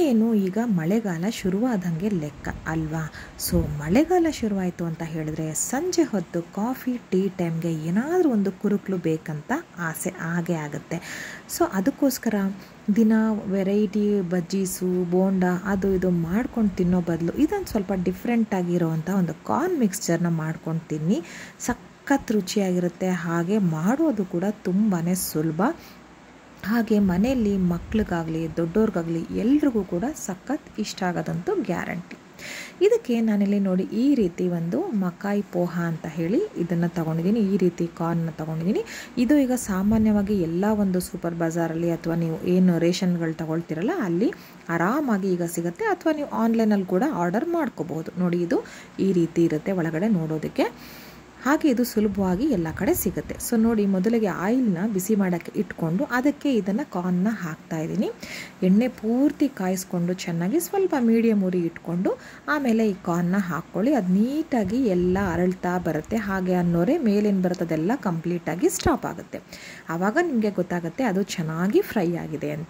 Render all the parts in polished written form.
ಇನ್ನೇನು ಈಗ ಮಳೆಗಾಲ ಶುರುವಾದಂಗೆ ಲೆಕ್ಕ ಅಲ್ವಾ. ಸೊ ಮಳೆಗಾಲ ಶುರುವಾಯಿತು ಅಂತ ಹೇಳಿದ್ರೆ ಸಂಜೆ ಹೊತ್ತು ಕಾಫಿ ಟೀ ಟೈಮ್ಗೆ ಏನಾದರೂ ಒಂದು ಕುರುಕಲು ಬೇಕಂತ ಆಸೆ ಆಗೇ ಆಗುತ್ತೆ. ಸೊ ಅದಕ್ಕೋಸ್ಕರ ದಿನ ವೆರೈಟಿ ಬಜ್ಜೀಸು ಬೋಂಡ ಅದು ಇದು ಮಾಡ್ಕೊಂಡು ತಿನ್ನೋ ಬದಲು ಇದೊಂದು ಸ್ವಲ್ಪ ಡಿಫ್ರೆಂಟಾಗಿರೋವಂಥ ಒಂದು ಕಾರ್ನ್ ಮಿಕ್ಸ್ಚರ್ನ ಮಾಡ್ಕೊಂಡು ತಿನ್ನಿ. ಸಖತ್ ರುಚಿಯಾಗಿರುತ್ತೆ, ಹಾಗೆ ಮಾಡೋದು ಕೂಡ ತುಂಬಾ ಸುಲಭ. ಹಾಗೆ ಮನೆಯಲ್ಲಿ ಮಕ್ಳಿಗಾಗಲಿ ದೊಡ್ಡವ್ರಿಗಾಗಲಿ ಎಲ್ರಿಗೂ ಕೂಡ ಸಖತ್ ಇಷ್ಟ ಆಗೋದಂತೂ ಗ್ಯಾರಂಟಿ. ಇದಕ್ಕೆ ನಾನಿಲ್ಲಿ ನೋಡಿ ಈ ರೀತಿ ಒಂದು ಮಕಾಯಿ ಪೋಹ ಅಂತ ಹೇಳಿ ಇದನ್ನು ತೊಗೊಂಡಿದ್ದೀನಿ. ಈ ರೀತಿ ಕಾರ್ನ್ನ ತೊಗೊಂಡಿದ್ದೀನಿ. ಇದು ಈಗ ಸಾಮಾನ್ಯವಾಗಿ ಎಲ್ಲ ಒಂದು ಸೂಪರ್ ಬಜಾರಲ್ಲಿ ಅಥವಾ ನೀವು ಏನು ರೇಷನ್ಗಳು ತೊಗೊಳ್ತಿರಲ್ಲ ಅಲ್ಲಿ ಆರಾಮಾಗಿ ಈಗ ಸಿಗುತ್ತೆ, ಅಥವಾ ನೀವು ಆನ್ಲೈನಲ್ಲಿ ಕೂಡ ಆರ್ಡರ್ ಮಾಡ್ಕೋಬಹುದು. ನೋಡಿ ಇದು ಈ ರೀತಿ ಇರುತ್ತೆ ಒಳಗಡೆ ನೋಡೋದಕ್ಕೆ, ಹಾಗೆ ಇದು ಸುಲಭವಾಗಿ ಎಲ್ಲ ಕಡೆ ಸಿಗುತ್ತೆ. ಸೊ ನೋಡಿ ಮೊದಲಿಗೆ ಆಯಿಲ್ನ ಬಿಸಿ ಮಾಡೋಕ್ಕೆ ಇಟ್ಕೊಂಡು ಅದಕ್ಕೆ ಇದನ್ನು ಕಾರ್ನ್ನ ಹಾಕ್ತಾ ಇದ್ದೀನಿ. ಎಣ್ಣೆ ಪೂರ್ತಿ ಕಾಯಿಸ್ಕೊಂಡು ಚೆನ್ನಾಗಿ ಸ್ವಲ್ಪ ಮೀಡಿಯಮ್ ಉರಿ ಇಟ್ಕೊಂಡು ಆಮೇಲೆ ಈ ಕಾರ್ನ್ನ ಹಾಕ್ಕೊಳ್ಳಿ. ಅದು ನೀಟಾಗಿ ಎಲ್ಲ ಅರಳ್ತಾ ಬರುತ್ತೆ. ಹಾಗೆ ಅನ್ನೋರೆ ಮೇಲೇನು ಬರುತ್ತೆ ಅದೆಲ್ಲ ಕಂಪ್ಲೀಟಾಗಿ ಸ್ಟಾಪ್ ಆಗುತ್ತೆ. ಆವಾಗ ನಿಮಗೆ ಗೊತ್ತಾಗುತ್ತೆ ಅದು ಚೆನ್ನಾಗಿ ಫ್ರೈ ಆಗಿದೆ ಅಂತ.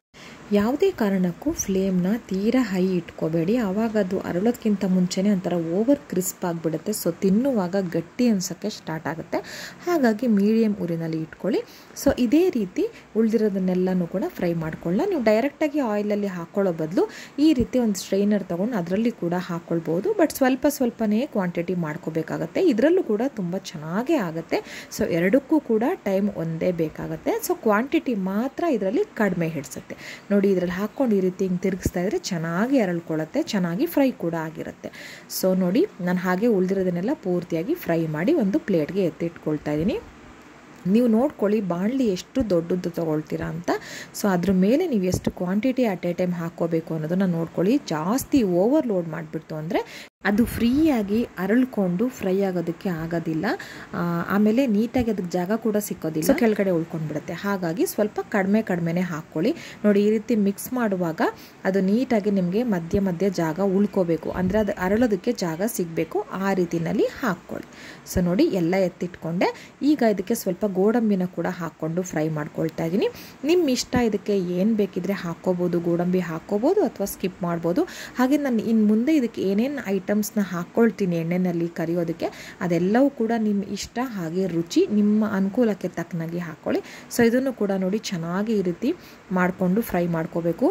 ಯಾವುದೇ ಕಾರಣಕ್ಕೂ ಫ್ಲೇಮ್ನ ತೀರಾ ಹೈ ಇಟ್ಕೋಬೇಡಿ, ಆವಾಗ ಅದು ಅರಳೋದಕ್ಕಿಂತ ಮುಂಚೆನೇ ಒಂಥರ ಓವರ್ ಕ್ರಿಸ್ಪ್ ಆಗಿಬಿಡುತ್ತೆ. ಸೊ ತಿನ್ನುವಾಗ ಗಟ್ಟಿ ಅನ್ಸೋಕ್ಕೆ ಸ್ಟಾರ್ಟ್ ಆಗುತ್ತೆ. ಹಾಗಾಗಿ ಮೀಡಿಯಮ್ ಉರಿನಲ್ಲಿ ಇಟ್ಕೊಳ್ಳಿ. ಸೊ ಇದೇ ರೀತಿ ಉಳಿದಿರೋದನ್ನೆಲ್ಲನೂ ಕೂಡ ಫ್ರೈ ಮಾಡ್ಕೊಳ್ಳ. ನೀವು ಡೈರೆಕ್ಟಾಗಿ ಆಯಿಲಲ್ಲಿ ಹಾಕ್ಕೊಳ್ಳೋ ಬದಲು ಈ ರೀತಿ ಒಂದು ಸ್ಟ್ರೈನರ್ ತೊಗೊಂಡು ಅದರಲ್ಲಿ ಕೂಡ ಹಾಕ್ಕೊಳ್ಬೋದು. ಬಟ್ ಸ್ವಲ್ಪನೇ ಕ್ವಾಂಟಿಟಿ ಮಾಡ್ಕೋಬೇಕಾಗತ್ತೆ. ಇದರಲ್ಲೂ ಕೂಡ ತುಂಬ ಚೆನ್ನಾಗೇ ಆಗುತ್ತೆ. ಸೊ ಎರಡಕ್ಕೂ ಕೂಡ ಟೈಮ್ ಒಂದೇ ಬೇಕಾಗುತ್ತೆ. ಸೊ ಕ್ವಾಂಟಿಟಿ ಮಾತ್ರ ಇದರಲ್ಲಿ ಕಡಿಮೆ ಹಿಡಿಸುತ್ತೆ. ನೋಡಿ ಇದರಲ್ಲಿ ಹಾಕ್ಕೊಂಡು ಈ ರೀತಿ ಹಿಂಗೆ ತಿರುಗಿಸ್ತಾ ಇದ್ರೆ ಚೆನ್ನಾಗಿ ಅರಳ್ಕೊಳ್ಳುತ್ತೆ, ಚೆನ್ನಾಗಿ ಫ್ರೈ ಕೂಡ ಆಗಿರುತ್ತೆ. ಸೊ ನೋಡಿ ನಾನು ಹಾಗೆ ಉಳಿದಿರೋದನ್ನೆಲ್ಲ ಪೂರ್ತಿಯಾಗಿ ಫ್ರೈ ಮಾಡಿ ಒಂದು ಪ್ಲೇಟ್ಗೆ ಎತ್ತಿಟ್ಕೊಳ್ತಾ ಇದ್ದೀನಿ. ನೀವು ನೋಡ್ಕೊಳ್ಳಿ ಬಾಣಲಿ ಎಷ್ಟು ದೊಡ್ಡದು ತೊಗೊಳ್ತೀರಾ ಅಂತ. ಸೊ ಅದ್ರ ಮೇಲೆ ನೀವು ಎಷ್ಟು ಕ್ವಾಂಟಿಟಿ ಅಟ್ ಎ ಟೈಮ್ ಹಾಕ್ಕೋಬೇಕು ಅನ್ನೋದನ್ನು ನೋಡ್ಕೊಳ್ಳಿ. ಜಾಸ್ತಿ ಓವರ್ಲೋಡ್ ಮಾಡಿಬಿಡ್ತು ಅಂದರೆ ಅದು ಫ್ರೀಯಾಗಿ ಅರಳ್ಕೊಂಡು ಫ್ರೈ ಆಗೋದಕ್ಕೆ ಆಗೋದಿಲ್ಲ. ಆಮೇಲೆ ನೀಟಾಗಿ ಅದಕ್ಕೆ ಜಾಗ ಕೂಡ ಸಿಕ್ಕೋದಿಲ್ಲ, ಕೆಳಗಡೆ ಉಳ್ಕೊಂಡ್ಬಿಡುತ್ತೆ. ಹಾಗಾಗಿ ಸ್ವಲ್ಪ ಕಡಿಮೆನೇ ಹಾಕ್ಕೊಳ್ಳಿ. ನೋಡಿ ಈ ರೀತಿ ಮಿಕ್ಸ್ ಮಾಡುವಾಗ ಅದು ನೀಟಾಗಿ ನಿಮಗೆ ಮಧ್ಯ ಜಾಗ ಉಳ್ಕೋಬೇಕು, ಅಂದರೆ ಅದು ಅರಳೋದಕ್ಕೆ ಜಾಗ ಸಿಗಬೇಕು. ಆ ರೀತಿನಲ್ಲಿ ಹಾಕ್ಕೊಳ್ಳಿ. ಸೊ ನೋಡಿ ಎಲ್ಲ ಎತ್ತಿಟ್ಕೊಂಡೆ. ಈಗ ಇದಕ್ಕೆ ಸ್ವಲ್ಪ ಗೋಡಂಬಿನ ಕೂಡ ಹಾಕ್ಕೊಂಡು ಫ್ರೈ ಮಾಡ್ಕೊಳ್ತಾ ಇದ್ದೀನಿ. ನಿಮ್ಮ ಇಷ್ಟ, ಇದಕ್ಕೆ ಏನು ಬೇಕಿದ್ರೆ ಹಾಕ್ಕೋಬೋದು, ಗೋಡಂಬಿ ಹಾಕ್ಕೋಬೋದು ಅಥವಾ ಸ್ಕಿಪ್ ಮಾಡ್ಬೋದು. ಹಾಗೆ ನಾನು ಇನ್ನು ಮುಂದೆ ಇದಕ್ಕೆ ಏನೇನು ಐಟಮ್ಸ್ನ ಹಾಕ್ಕೊಳ್ತೀನಿ ಎಣ್ಣೆಯಲ್ಲಿ ಕರಿಯೋದಕ್ಕೆ ಅದೆಲ್ಲವೂ ಕೂಡ ನಿಮ್ಮ ಇಷ್ಟ, ಹಾಗೆ ರುಚಿ ನಿಮ್ಮ ಅನುಕೂಲಕ್ಕೆ ತಕ್ಕನಾಗಿ ಹಾಕ್ಕೊಳ್ಳಿ. ಸೊ ಇದನ್ನು ಕೂಡ ನೋಡಿ ಚೆನ್ನಾಗಿ ಈ ರೀತಿ ಮಾಡಿಕೊಂಡು ಫ್ರೈ ಮಾಡ್ಕೋಬೇಕು.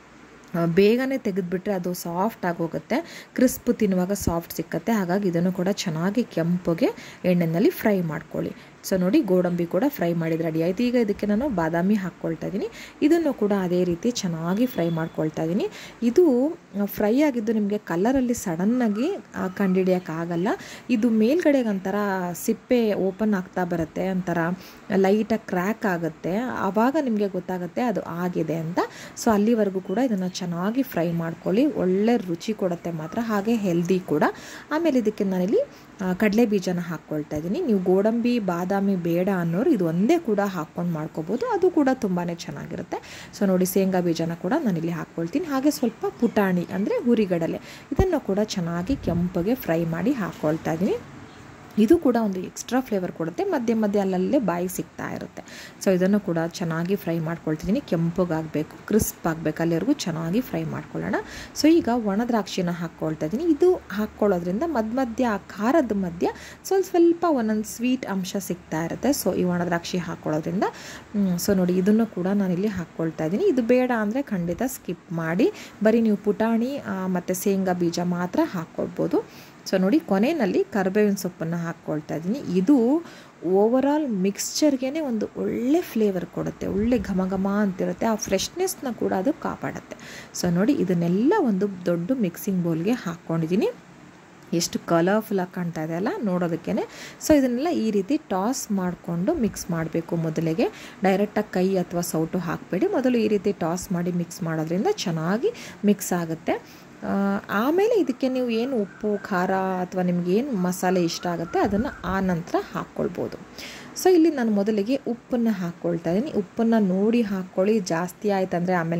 ಬೇಗನೆ ತೆಗೆದುಬಿಟ್ರೆ ಅದು ಸಾಫ್ಟ್ ಆಗೋಗುತ್ತೆ, ಕ್ರಿಸ್ಪ್ ತಿನ್ನುವಾಗ ಸಾಫ್ಟ್ ಸಿಕ್ಕತ್ತೆ. ಹಾಗಾಗಿ ಇದನ್ನು ಕೂಡ ಚೆನ್ನಾಗಿ ಕೆಂಪಗೆ ಎಣ್ಣೆಯಲ್ಲಿ ಫ್ರೈ ಮಾಡ್ಕೊಳ್ಳಿ. ಸೊ ನೋಡಿ ಗೋಡಂಬಿ ಕೂಡ ಫ್ರೈ ಮಾಡಿದ್ರೆ ರೆಡಿ ಆಯಿತು. ಈಗ ಇದಕ್ಕೆ ನಾನು ಬಾದಾಮಿ ಹಾಕ್ಕೊಳ್ತಾ ಇದ್ದೀನಿ. ಇದನ್ನು ಕೂಡ ಅದೇ ರೀತಿ ಚೆನ್ನಾಗಿ ಫ್ರೈ ಮಾಡ್ಕೊಳ್ತಾ ಇದ್ದೀನಿ. ಇದು ಫ್ರೈ ಆಗಿದ್ದು ನಿಮಗೆ ಕಲರಲ್ಲಿ ಸಡನ್ನಾಗಿ ಕಂಡುಹಿಡಿಯೋಕ್ಕಾಗಲ್ಲ. ಇದು ಮೇಲ್ಗಡೆಗೆ ಒಂಥರ ಸಿಪ್ಪೆ ಓಪನ್ ಆಗ್ತಾ ಬರುತ್ತೆ, ಒಂಥರ ಲೈಟಾಗಿ ಕ್ರ್ಯಾಕ್ ಆಗುತ್ತೆ. ಆವಾಗ ನಿಮಗೆ ಗೊತ್ತಾಗುತ್ತೆ ಅದು ಆಗಿದೆ ಅಂತ. ಸೊ ಅಲ್ಲಿವರೆಗೂ ಕೂಡ ಇದನ್ನು ಚೆನ್ನಾಗಿ ಫ್ರೈ ಮಾಡ್ಕೊಳ್ಳಿ. ಒಳ್ಳೆ ರುಚಿ ಕೊಡುತ್ತೆ ಮಾತ್ರ, ಹಾಗೆ ಹೆಲ್ದಿ ಕೂಡ. ಆಮೇಲೆ ಇದಕ್ಕೆ ನಾನಿಲ್ಲಿ ಕಡಲೆ ಬೀಜನ ಹಾಕ್ಕೊಳ್ತಾ ಇದ್ದೀನಿ. ನೀವು ಗೋಡಂಬಿ ಬಾದಾಮಿ ಬೇಡ ಅನ್ನೋರು ಇದು ಒಂದೇ ಕೂಡ ಹಾಕ್ಕೊಂಡು ಮಾಡ್ಕೋಬೋದು, ಅದು ಕೂಡ ತುಂಬಾ ಚೆನ್ನಾಗಿರುತ್ತೆ. ಸೊ ನೋಡಿ ಶೇಂಗಾ ಬೀಜನ ಕೂಡ ನಾನಿಲ್ಲಿ ಹಾಕ್ಕೊಳ್ತೀನಿ. ಹಾಗೆ ಸ್ವಲ್ಪ ಪುಟಾಣಿ ಅಂದರೆ ಹುರಿಗಡಲೆ, ಇದನ್ನು ಕೂಡ ಚೆನ್ನಾಗಿ ಕೆಂಪಗೆ ಫ್ರೈ ಮಾಡಿ ಹಾಕ್ಕೊಳ್ತಾ ಇದ್ದೀನಿ. ಇದು ಕೂಡ ಒಂದು ಎಕ್ಸ್ಟ್ರಾ ಫ್ಲೇವರ್ ಕೊಡುತ್ತೆ, ಮಧ್ಯೆ ಅಲ್ಲಲ್ಲೇ ಬಾಯಿಗೆ ಸಿಗ್ತಾ ಇರುತ್ತೆ. ಸೊ ಇದನ್ನು ಕೂಡ ಚೆನ್ನಾಗಿ ಫ್ರೈ ಮಾಡ್ಕೊಳ್ತಿದ್ದೀನಿ. ಕೆಂಪಗಾಗಬೇಕು, ಕ್ರಿಸ್ಪ್ ಆಗಬೇಕು, ಅಲ್ಲಿವರೆಗೂ ಚೆನ್ನಾಗಿ ಫ್ರೈ ಮಾಡ್ಕೊಳ್ಳೋಣ. ಸೊ ಈಗ ಒಣ ದ್ರಾಕ್ಷಿನ ಹಾಕ್ಕೊಳ್ತಾ ಇದ್ದೀನಿ. ಇದು ಹಾಕ್ಕೊಳ್ಳೋದ್ರಿಂದ ಮಧ್ಯ ಆ ಖಾರದ ಮಧ್ಯ ಸ್ವಲ್ಪ ಒಂದೊಂದು ಸ್ವೀಟ್ ಅಂಶ ಸಿಗ್ತಾ ಇರುತ್ತೆ. ಸೊ ಈ ಒಣ ದ್ರಾಕ್ಷಿ ಹಾಕ್ಕೊಳ್ಳೋದ್ರಿಂದ ಸೊ ನೋಡಿ ಇದನ್ನು ಕೂಡ ನಾನಿಲ್ಲಿ ಹಾಕ್ಕೊಳ್ತಾ ಇದ್ದೀನಿ. ಇದು ಬೇಡ ಅಂದರೆ ಖಂಡಿತ ಸ್ಕಿಪ್ ಮಾಡಿ ಬರೀ ನೀವು ಪುಟಾಣಿ ಮತ್ತು ಶೇಂಗಾ ಬೀಜ ಮಾತ್ರ ಹಾಕ್ಕೊಳ್ಬೋದು. ಸೊ ನೋಡಿ ಕೊನೆಯಲ್ಲಿ ಕರಿಬೇವಿನ ಸೊಪ್ಪನ್ನು ಹಾಕ್ಕೊಳ್ತಾ ಇದ್ದೀನಿ. ಇದು ಓವರಾಲ್ ಮಿಕ್ಸ್ಚರ್ಗೆ ಒಂದು ಒಳ್ಳೆ ಫ್ಲೇವರ್ ಕೊಡುತ್ತೆ, ಒಳ್ಳೆ ಘಮ ಅಂತಿರುತ್ತೆ. ಆ ಫ್ರೆಶ್ನೆಸ್ನ ಕೂಡ ಅದು ಕಾಪಾಡುತ್ತೆ. ಸೊ ನೋಡಿ ಇದನ್ನೆಲ್ಲ ಒಂದು ದೊಡ್ಡ ಮಿಕ್ಸಿಂಗ್ ಬೌಲ್ಗೆ ಹಾಕ್ಕೊಂಡಿದ್ದೀನಿ. ಎಷ್ಟು ಕಲರ್ಫುಲ್ಲಾಗಿ ಕಾಣ್ತಾ ಇದೆ ಅಲ್ಲ ನೋಡೋದಕ್ಕೇ. ಸೊ ಇದನ್ನೆಲ್ಲ ಈ ರೀತಿ ಟಾಸ್ ಮಾಡಿಕೊಂಡು ಮಿಕ್ಸ್ ಮಾಡಬೇಕು. ಮೊದಲಿಗೆ ಡೈರೆಕ್ಟಾಗಿ ಕೈ ಅಥವಾ ಸೌಟು ಹಾಕಬೇಡಿ, ಮೊದಲು ಈ ರೀತಿ ಟಾಸ್ ಮಾಡಿ ಮಿಕ್ಸ್ ಮಾಡೋದ್ರಿಂದ ಚೆನ್ನಾಗಿ ಮಿಕ್ಸ್ ಆಗುತ್ತೆ. ಆಮೇಲೆ ಇದಕ್ಕೆ ನೀವು ಏನು ಉಪ್ಪು ಖಾರ ಅಥವಾ ನಿಮಗೇನು ಮಸಾಲೆ ಇಷ್ಟ ಆಗುತ್ತೆ ಅದನ್ನು ಆ ನಂತರ ಹಾಕ್ಕೊಳ್ಬೋದು. ಸೊ ಇಲ್ಲಿ ನಾನು ಮೊದಲಿಗೆ ಉಪ್ಪನ್ನು ಹಾಕ್ಕೊಳ್ತಾ ಇದ್ದೀನಿ. ಉಪ್ಪನ್ನು ನೋಡಿ ಹಾಕ್ಕೊಳ್ಳಿ, ಜಾಸ್ತಿ ಆಯ್ತಂದರೆ ಆಮೇಲೆ ನೀವು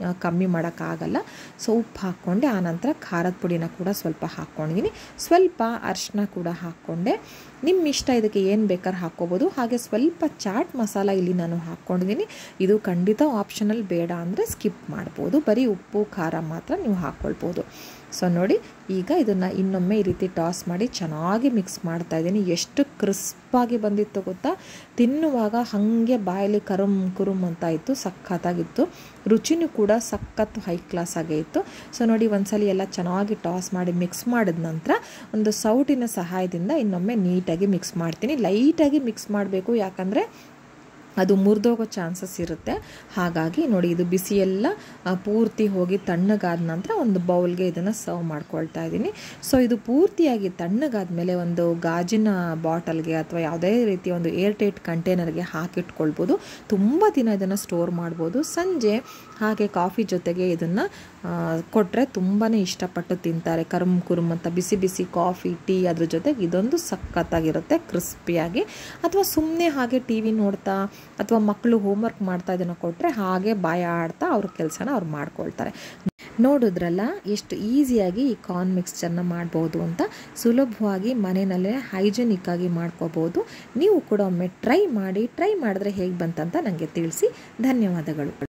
ಕಮ್ಮಿ ಮಾಡೋಕ್ಕಾಗಲ್ಲ. ಸೊ ಉಪ್ಪು ಹಾಕ್ಕೊಂಡೆ, ಆನಂತರ ಖಾರದ ಪುಡಿನ ಕೂಡ ಸ್ವಲ್ಪ ಹಾಕ್ಕೊಂಡಿದ್ದೀನಿ, ಸ್ವಲ್ಪ ಅರಿಶಿನ ಕೂಡ ಹಾಕ್ಕೊಂಡೆ. ನಿಮ್ಮ ಇಷ್ಟ, ಇದಕ್ಕೆ ಏನು ಬೇಕಾದ್ರೂ ಹಾಕ್ಕೋಬೋದು. ಹಾಗೆ ಸ್ವಲ್ಪ ಚಾಟ್ ಮಸಾಲ ಇಲ್ಲಿ ನಾನು ಹಾಕ್ಕೊಂಡಿದ್ದೀನಿ. ಇದು ಖಂಡಿತ ಆಪ್ಷನಲ್, ಬೇಡ ಅಂದರೆ ಸ್ಕಿಪ್ ಮಾಡ್ಬೋದು. ಬರೀ ಉಪ್ಪು ಖಾರ ಮಾತ್ರ ನೀವು ಹಾಕ್ಕೊಳ್ಬೋದು. ಸೊ ನೋಡಿ, ಈಗ ಇದನ್ನು ಇನ್ನೊಮ್ಮೆ ಈ ರೀತಿ ಟಾಸ್ ಮಾಡಿ ಚೆನ್ನಾಗಿ ಮಿಕ್ಸ್ ಮಾಡ್ತಾ ಇದ್ದೀನಿ. ಎಷ್ಟು ಕ್ರಿಸ್ಪಾಗಿ ಬಂದಿತ್ತು ಗೊತ್ತಾ, ತಿನ್ನುವಾಗ ಹಾಗೆ ಬಾಯಲ್ಲಿ ಕುರುಮ್ ಅಂತ ಇತ್ತು, ಸಖತ್ತಾಗಿತ್ತು. ರುಚಿನೂ ಕೂಡ ಸಖತ್ತು ಹೈ ಕ್ಲಾಸ್ ಆಗೇ ಇತ್ತು. ಸೊ ನೋಡಿ, ಒಂದ್ಸಲಿ ಎಲ್ಲ ಚೆನ್ನಾಗಿ ಟಾಸ್ ಮಾಡಿ ಮಿಕ್ಸ್ ಮಾಡಿದ ನಂತರ ಒಂದು ಸೌಟಿನ ಸಹಾಯದಿಂದ ಇನ್ನೊಮ್ಮೆ ನೀಟಾಗಿ ಮಿಕ್ಸ್ ಮಾಡ್ತೀನಿ. ಲೈಟಾಗಿ ಮಿಕ್ಸ್ ಮಾಡಬೇಕು, ಯಾಕಂದರೆ ಅದು ಮುರಿದೋಗೋ ಚಾನ್ಸಸ್ ಇರುತ್ತೆ. ಹಾಗಾಗಿ ನೋಡಿ, ಇದು ಬಿಸಿ ಎಲ್ಲ ಪೂರ್ತಿ ಹೋಗಿ ತಣ್ಣಗಾದ ನಂತರ ಒಂದು ಬೌಲ್ಗೆ ಇದನ್ನು ಸರ್ವ್ ಮಾಡ್ಕೊಳ್ತಾ ಇದ್ದೀನಿ. ಸೊ ಇದು ಪೂರ್ತಿಯಾಗಿ ತಣ್ಣಗಾದ ಮೇಲೆ ಒಂದು ಗಾಜಿನ ಬಾಟಲ್ಗೆ ಅಥವಾ ಯಾವುದೇ ರೀತಿಯ ಒಂದು ಏರ್ ಟೈಟ್ ಕಂಟೈನರ್ಗೆ ಹಾಕಿಟ್ಕೊಳ್ಬೋದು. ತುಂಬ ದಿನ ಇದನ್ನು ಸ್ಟೋರ್ ಮಾಡ್ಬೋದು. ಸಂಜೆ ಹಾಗೆ ಕಾಫಿ ಜೊತೆಗೆ ಇದನ್ನು ಕೊಟ್ಟರೆ ತುಂಬಾ ಇಷ್ಟಪಟ್ಟು ತಿಂತಾರೆ. ಕುರುಮ್ ಅಂತ ಬಿಸಿ ಬಿಸಿ ಕಾಫಿ, ಟೀ ಅದ್ರ ಜೊತೆಗೆ ಇದೊಂದು ಸಖತ್ತಾಗಿರುತ್ತೆ ಕ್ರಿಸ್ಪಿಯಾಗಿ. ಅಥವಾ ಸುಮ್ಮನೆ ಹಾಗೆ ಟಿ ವಿ ನೋಡ್ತಾ ಅಥವಾ ಮಕ್ಕಳು ಹೋಮ್ವರ್ಕ್ ಮಾಡ್ತಾ ಇದನ್ನು ಕೊಟ್ಟರೆ ಹಾಗೆ ಬಾಯ ಆಡ್ತಾ ಅವ್ರ ಕೆಲಸನ ಅವ್ರು ಮಾಡ್ಕೊಳ್ತಾರೆ. ನೋಡಿದ್ರಲ್ಲ ಎಷ್ಟು ಈಸಿಯಾಗಿ ಈ ಕಾರ್ನ್ ಮಿಕ್ಸ್ಚರ್ನ ಮಾಡ್ಬೋದು ಅಂತ. ಸುಲಭವಾಗಿ ಮನೆಯಲ್ಲೇ ಹೈಜೆನಿಕ್ ಆಗಿ ಮಾಡ್ಕೋಬೋದು. ನೀವು ಕೂಡ ಒಮ್ಮೆ ಟ್ರೈ ಮಾಡಿದ್ರೆ ಹೇಗೆ ಬಂತಂತ ನನಗೆ ತಿಳಿಸಿ. ಧನ್ಯವಾದಗಳು.